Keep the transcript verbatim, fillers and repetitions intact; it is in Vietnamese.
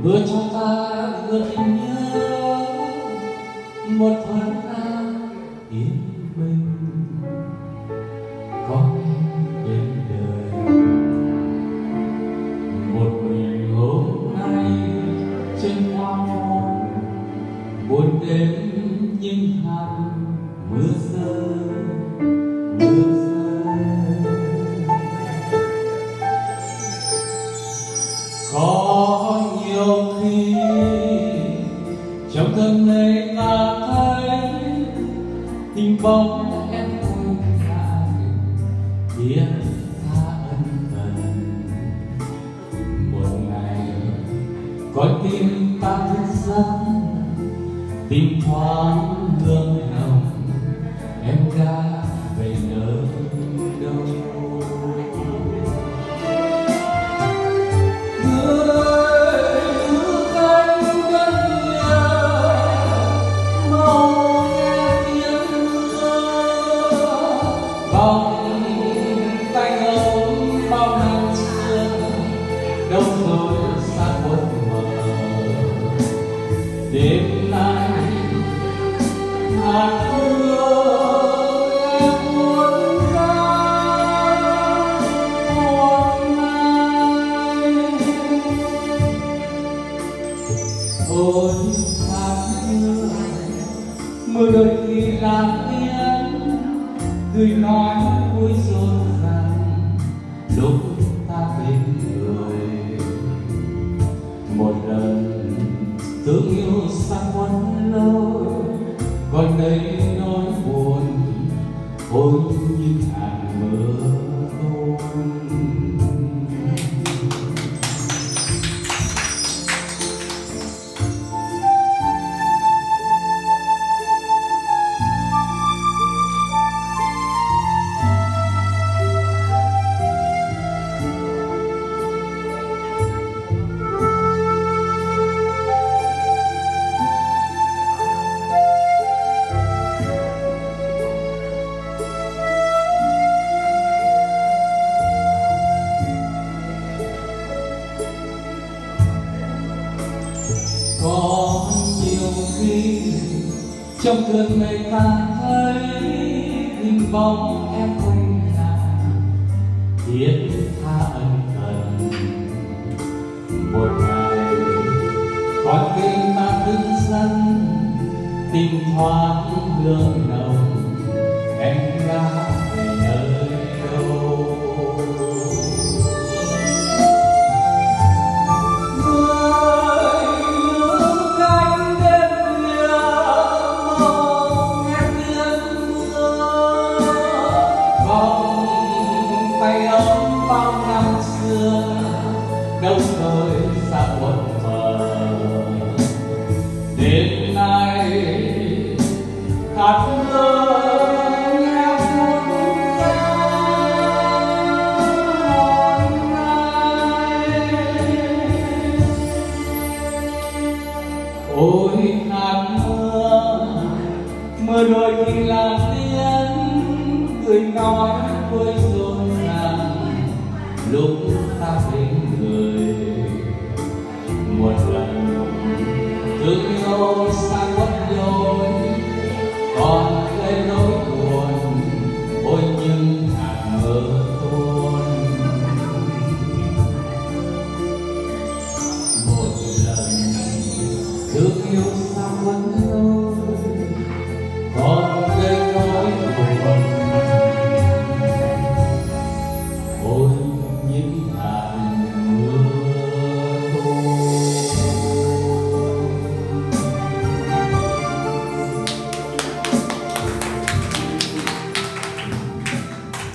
mưa cho ta gợi nhớ một thoáng an yên bình có em bên đời. Một mình hôm nay trên hoa mòn buồn đêm những hạt mưa rơi mưa rơi. Có nhiều khi trong cơn mây ta thấy hình bóng em quay lại thiết tha ân cần. Một ngày con tim ta thức giấc tìm thoáng hương nồng em đã về nơi đâu. Đâu rồi xa khuất mờ đêm nay hạt mưa em muốn ra một ngày. Ôi hạt mưa mưa đôi khi làm tiếng cười nói vui rộn ràng lúc ta bên người. Một lần thương yêu xa khuất lối còn đây nỗi buồn ôi như hạt mưa thôi. Có nhiều khi trong cơn mây ta thấy hình bóng em quay lại thiết tha ân cần. Một ngày con tim ta thức giấc tìm thoáng hương nồng em đã về nơi đâu. Tay ấm bao năm xưa đâu rồi xa khuất mờ đêm nay hạt mưa em muốn ra hôm nay. Ôi hạt mưa mưa đôi khi là tiếng cười nói vui rộn ràng lúc ta bên người. Một lần thương yêu xa